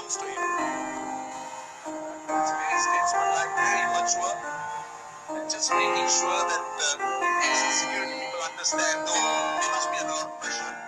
comes to him. It's very statesmanlike, very mature, and just making sure that the national security people understand, though there must be a lot of pressure.